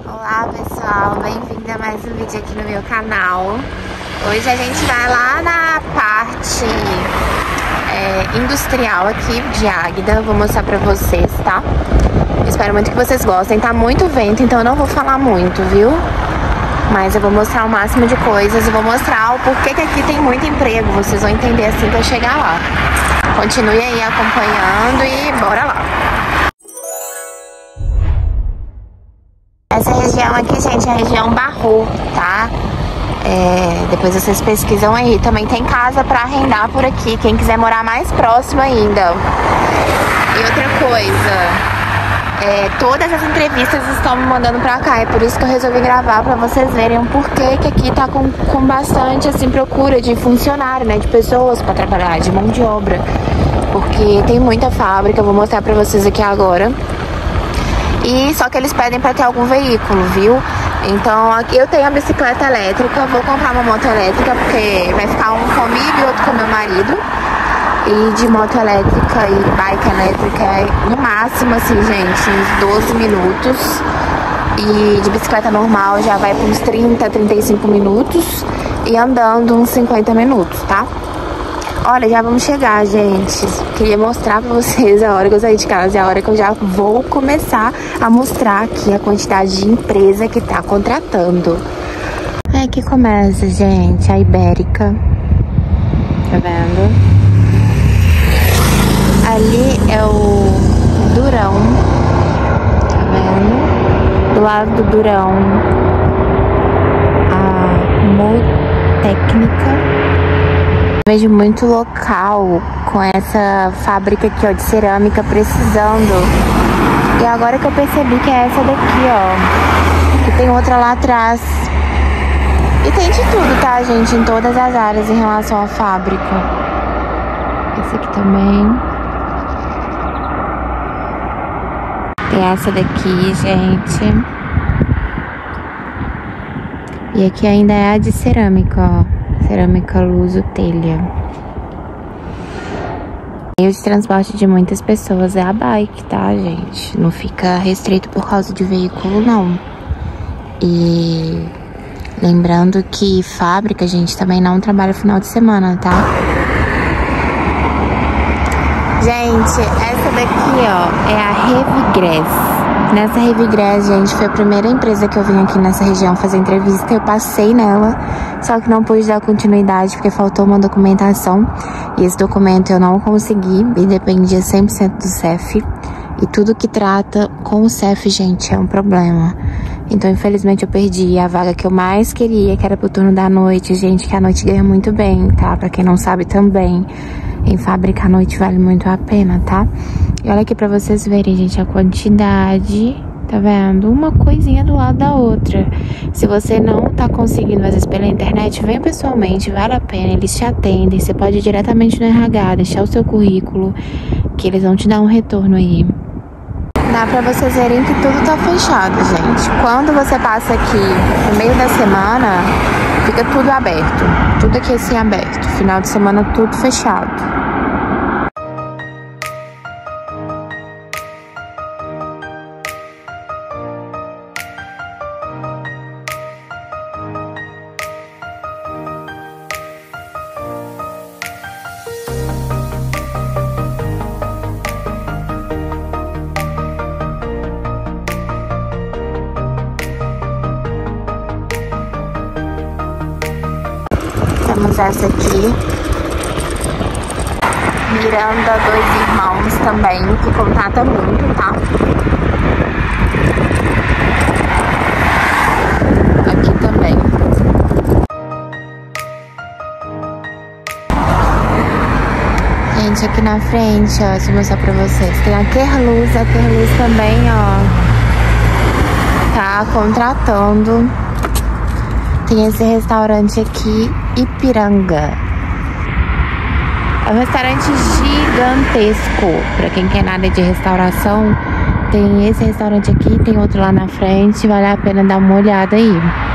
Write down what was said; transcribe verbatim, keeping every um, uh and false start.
Olá pessoal, bem-vindo a mais um vídeo aqui no meu canal. Hoje a gente vai lá na parte é, industrial aqui de Águida. Vou mostrar pra vocês, tá? Espero muito que vocês gostem. Tá muito vento, então eu não vou falar muito, viu? Mas eu vou mostrar o máximo de coisas. Eu vou mostrar o porquê que aqui tem muito emprego. Vocês vão entender assim que eu chegar lá. Continue aí acompanhando e bora lá. Essa região aqui, gente, é a região Barro, tá? É, depois vocês pesquisam aí. Também tem casa pra arrendar por aqui, quem quiser morar mais próximo ainda. E outra coisa, é, todas as entrevistas estão me mandando pra cá. É por isso que eu resolvi gravar, pra vocês verem o porquê que aqui tá com, com bastante, assim, procura de funcionário, né? De pessoas pra trabalhar, de mão de obra. Porque tem muita fábrica, eu vou mostrar pra vocês aqui agora. E só que eles pedem pra ter algum veículo, viu? Então aqui eu tenho a bicicleta elétrica. Vou comprar uma moto elétrica, porque vai ficar um comigo e outro com meu marido. E de moto elétrica e bike elétrica é no máximo, assim, gente, uns doze minutos. E de bicicleta normal já vai para uns trinta, trinta e cinco minutos. E andando uns cinquenta minutos, tá? Olha, já vamos chegar, gente. Queria mostrar pra vocês a hora que eu saí de casa e a hora que eu já vou começar a mostrar aqui a quantidade de empresa que tá contratando. É aqui começa, gente, a Ibérica. Tá vendo? Ali é o Durão. Tá vendo? Do lado do Durão, a Motécnica. Vejo muito local com essa fábrica aqui, ó, de cerâmica precisando. E agora que eu percebi que é essa daqui, ó. E tem outra lá atrás. E tem de tudo, tá, gente? Em todas as áreas em relação à fábrica. Esse aqui também. Tem essa daqui, gente. E aqui ainda é a de cerâmica, ó. Cerâmica Luso Telha. Meio de transporte de muitas pessoas é a bike, tá, gente? Não fica restrito por causa de veículo, não. E lembrando que fábrica, gente, também não trabalha final de semana, tá? Gente, essa daqui, ó, é a Revigrés. Nessa Revigrés, gente, foi a primeira empresa que eu vim aqui nessa região fazer entrevista. Eu passei nela, só que não pude dar continuidade porque faltou uma documentação. E esse documento eu não consegui e dependia cem por cento do C E F. E tudo que trata com o C E F, gente, é um problema. Então, infelizmente, eu perdi a vaga que eu mais queria, que era pro turno da noite. Gente, que a noite ganha muito bem, tá? Pra quem não sabe também, em fábrica a noite vale muito a pena, tá? E olha aqui pra vocês verem, gente, a quantidade, tá vendo? Uma coisinha do lado da outra. Se você não tá conseguindo, às vezes, pela internet, vem pessoalmente, vale a pena, eles te atendem. Você pode ir diretamente no R H, deixar o seu currículo, que eles vão te dar um retorno aí. Dá pra vocês verem que tudo tá fechado, gente. Quando você passa aqui no meio da semana, fica tudo aberto. Tudo aqui assim aberto. Final de semana, tudo fechado. Temos essa aqui, Miranda Dois Irmãos também, que contrata muito, tá? Aqui também. Gente, aqui na frente, ó, deixa eu mostrar pra vocês. Tem a Kerluz, a Kerluz também, ó, tá contratando. Tem esse restaurante aqui, Ipiranga. É um restaurante gigantesco. Pra quem quer nada de restauração, tem esse restaurante aqui, tem outro lá na frente. Vale a pena dar uma olhada aí.